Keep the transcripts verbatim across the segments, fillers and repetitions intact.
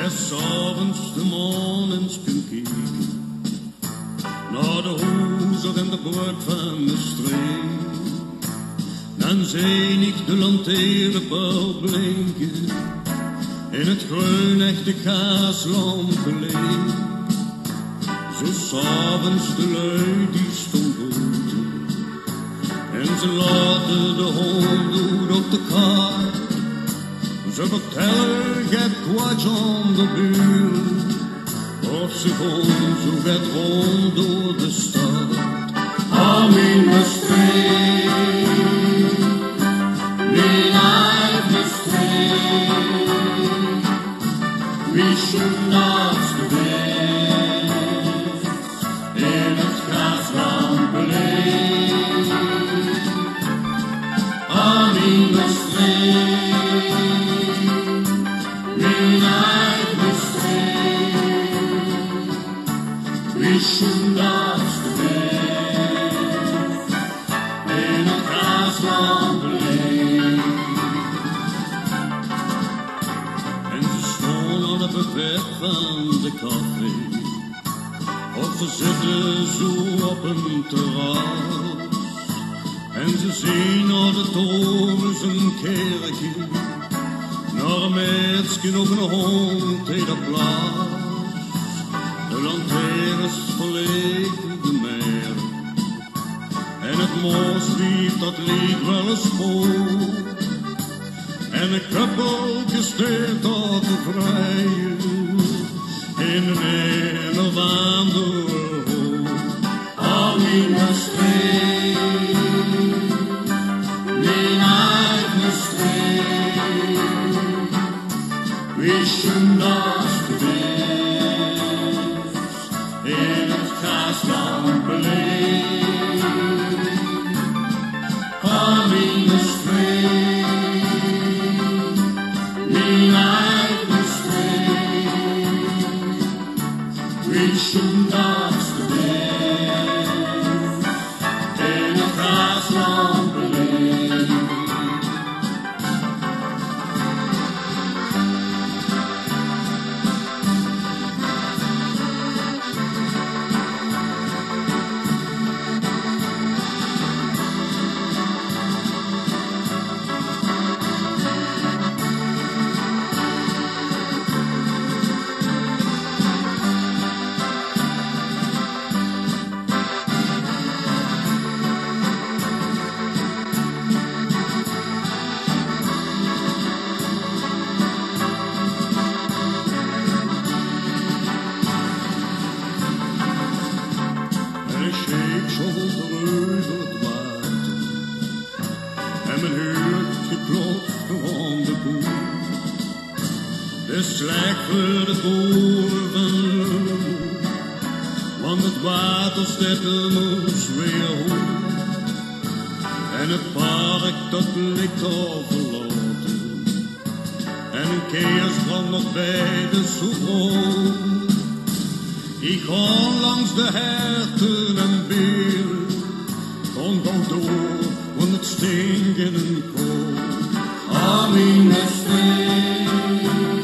des avonds de morgens kunt kijken naar de hoezer en de poort van de streek. Dan zie ik de lantaarnpaal blinken in het groen echte kaaslampen leeg. Zo s'avonds de lui die stond buiten en ze laten de hond op de kaart. Ze vertellen, je hebt kwats aan de buren, of ze gaan zo vet rond door de stad. Armin streek, mijn eigen streek, wie schon naast geweest, in het grasland beleefd. Armin streek, schon naast geweest, in het grasland beleefd. En ze stonden op het bed van de café, of ze zitten zo op een terras. En ze zien naar de torens een kerkje, naar een meisje op een hond in de plaats. De lantaarns verleken de meer en het mooslief dat liep wel eens voor. En een koppeltje steekt op de vrije in de een of andere hoek. Armin streek, mijn eigen streek, wie schon naast geweest, in het grasland beleefd. Armin streek, mijn eigen streek, wie schon naast geweest, in het grasland beleefd. En men hoort geklopt aan de boer. De slag voor de boer van Loer, want het waterstetten moest weer hoor. En het park dat ligt al verlaten, en een keersbrand nog bij de soepel. Ik ga langs de herten en beren, van dan door, want het stinkt in een kool. Armin streek,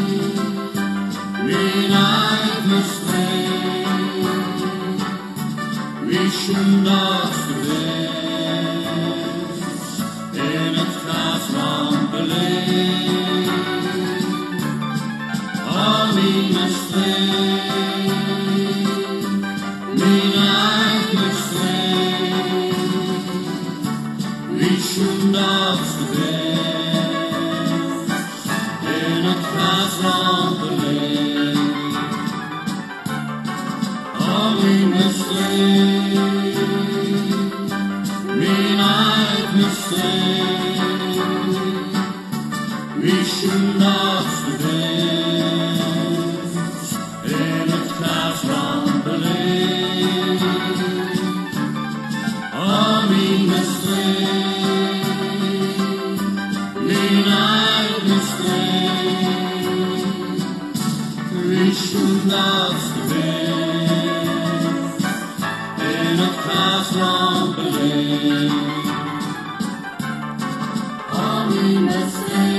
mijn eigen streek, wie schon naast geweest, in het grasland beleefd. Armin streek, mijn eigen streek, wie schon naast geweest, in het grasland beleefd. Armin streek, mijn eigen streek, wie schon naast geweest, in het grasland beleefd. Armin streek, mijn eigen streek, wie schon naast geweest, in het grasland beleefd. Armin streek.